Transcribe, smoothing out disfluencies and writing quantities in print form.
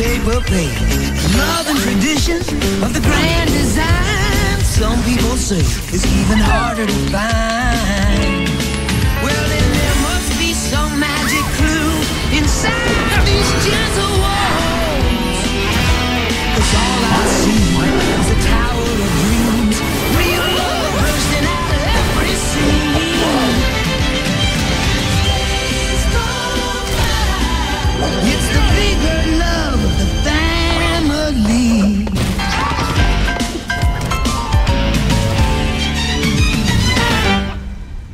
paper plate. Love and tradition of the grand design. Some people say it's even harder to find.